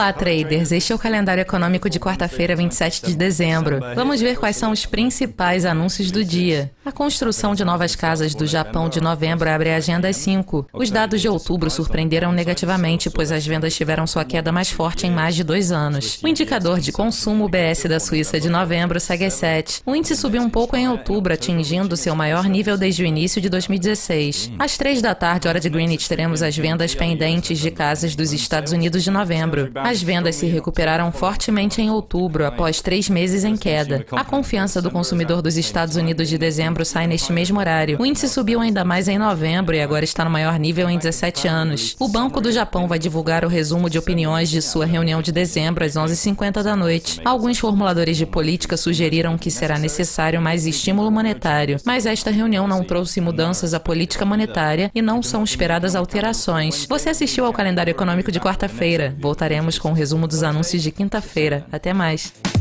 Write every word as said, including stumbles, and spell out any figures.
Olá, traders! Este é o calendário econômico de quarta-feira, vinte e sete de dezembro. Vamos ver quais são os principais anúncios do dia. A construção de novas casas do Japão de novembro abre a agenda às cinco. Os dados de outubro surpreenderam negativamente, pois as vendas tiveram sua queda mais forte em mais de dois anos. O indicador de consumo B S da Suíça de novembro segue às sete. O índice subiu um pouco em outubro, atingindo seu maior nível desde o início de dois mil e dezesseis. Às três da tarde, hora de Greenwich, teremos as vendas pendentes de casas dos Estados Unidos de novembro. As vendas se recuperaram fortemente em outubro, após três meses em queda. A confiança do consumidor dos Estados Unidos de dezembro sai neste mesmo horário. O índice subiu ainda mais em novembro e agora está no maior nível em dezessete anos. O Banco do Japão vai divulgar o resumo de opiniões de sua reunião de dezembro às onze e cinquenta da noite. Alguns formuladores de política sugeriram que será necessário mais estímulo monetário, mas esta reunião não trouxe mudanças à política monetária e não são esperadas alterações. Você assistiu ao calendário econômico de quarta-feira. Voltaremos com o resumo dos anúncios de quinta-feira. Até mais!